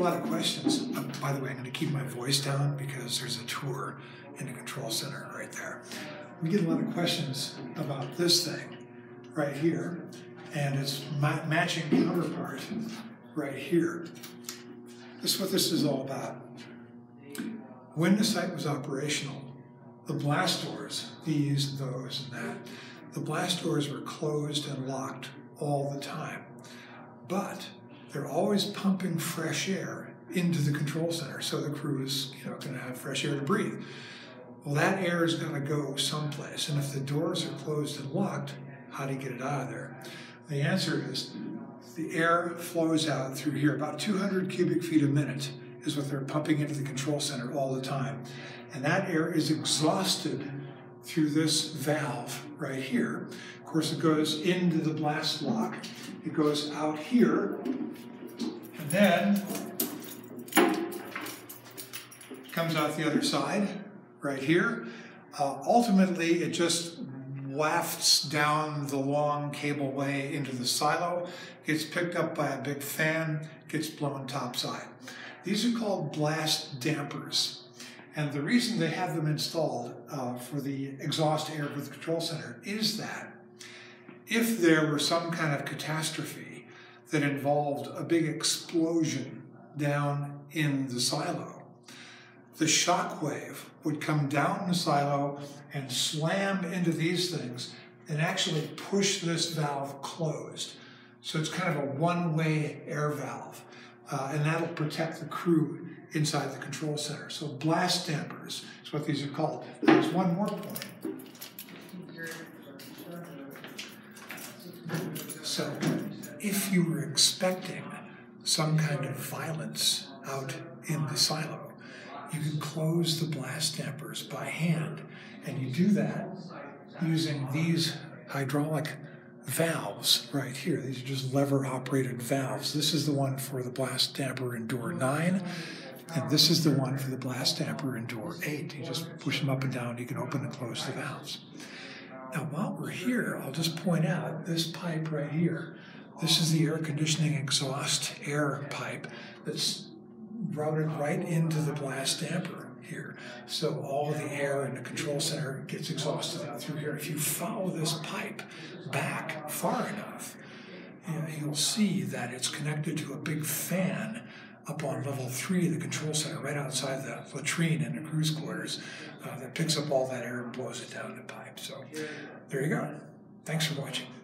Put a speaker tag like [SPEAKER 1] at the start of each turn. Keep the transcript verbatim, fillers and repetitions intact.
[SPEAKER 1] lot of questions. Uh, by the way, I'm going to keep my voice down because there's a tour in the control center right there. We get a lot of questions about this thing right here and its ma matching counterpart right here. This is what this is all about. When the site was operational, the blast doors, these, those, and that, the blast doors were closed and locked all the time. But they're always pumping fresh air into the control center, so the crew is, you know, going to have fresh air to breathe. Well, that air is going to go someplace, and if the doors are closed and locked, how do you get it out of there? The answer is the air flows out through here. About two hundred cubic feet a minute is what they're pumping into the control center all the time. And that air is exhausted through this valve right here. Of course, it goes into the blast lock. It goes out here, and then comes out the other side right here. Uh, ultimately, it just wafts down the long cableway into the silo, gets picked up by a big fan, gets blown topside. These are called blast dampers. And the reason they have them installed uh, for the exhaust air of the control center is that if there were some kind of catastrophe that involved a big explosion down in the silo, the shock wave would come down the silo and slam into these things and actually push this valve closed. So it's kind of a one-way air valve, uh, and that'll protect the crew inside the control center. So blast dampers is what these are called. There's one more point. So if you were expecting some kind of violence out in the silo, you can close the blast dampers by hand, and you do that using these hydraulic valves right here. These are just lever-operated valves. This is the one for the blast damper in door nine, and this is the one for the blast damper in door eight. You just push them up and down, you can open and close the valves. Now, while we're here, I'll just point out this pipe right here. This is the air conditioning exhaust air pipe that's routed right into the blast damper here. So all of the air in the control center gets exhausted out through here. If you follow this pipe back far enough, you know, you'll see that it's connected to a big fan up on level three of the control center, right outside the latrine in the crew's quarters, uh, that picks up all that air and blows it down the pipe. So there you go. Thanks for watching.